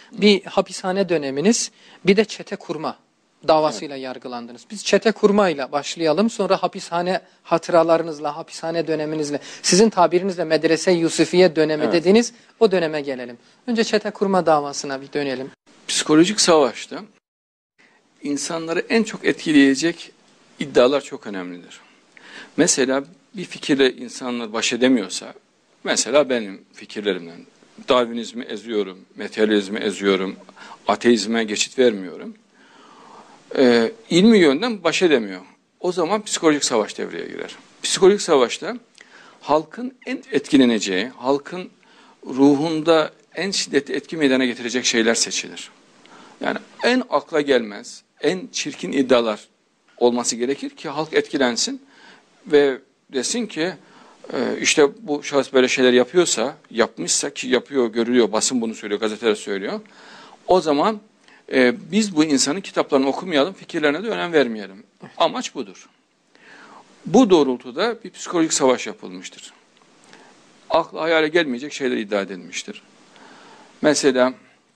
Bir hapishane döneminiz, bir de çete kurma davasıyla yargılandınız. Biz çete kurmayla başlayalım, sonra hapishane hatıralarınızla, hapishane döneminizle, sizin tabirinizle Medrese-i Yusufiye dönemi dediğiniz o döneme gelelim. Önce çete kurma davasına bir dönelim. Psikolojik savaşta insanları en çok etkileyecek iddialar çok önemlidir. Mesela bir fikirle insanlar baş edemiyorsa, mesela benim fikirlerimden Darwinizmi eziyorum, materyalizmi eziyorum, ateizme geçit vermiyorum. İlmi yönden baş edemiyor. O zaman psikolojik savaş devreye girer. Psikolojik savaşta halkın en etkileneceği, halkın ruhunda en şiddetli etki meydana getirecek şeyler seçilir. Yani en akla gelmez, en çirkin iddialar olması gerekir ki halk etkilensin ve desin ki işte bu şahıs böyle şeyler yapıyorsa, yapmışsa ki yapıyor, görülüyor, basın bunu söylüyor, gazeteler söylüyor. O zaman biz bu insanın kitaplarını okumayalım, fikirlerine de önem vermeyelim. Amaç budur. Bu doğrultuda bir psikolojik savaş yapılmıştır. Akla hayale gelmeyecek şeyler iddia edilmiştir. Mesela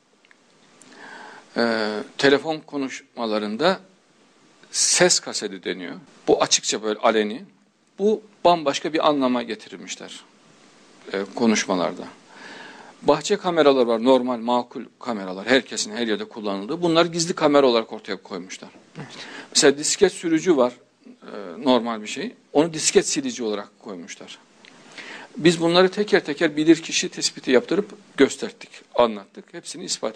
telefon konuşmalarında ses kaseti deniyor. Bu açıkça böyle aleni. Bu bambaşka bir anlama getirilmişler konuşmalarda. Bahçe kameraları var, normal, makul kameralar. Herkesin her yerde kullanıldığı. Bunlar gizli kamera olarak ortaya koymuşlar. Evet. Mesela disket sürücü var, normal bir şey. Onu disket silici olarak koymuşlar. Biz bunları teker teker bilirkişi tespiti yaptırıp gösterdik, anlattık. Hepsini ispat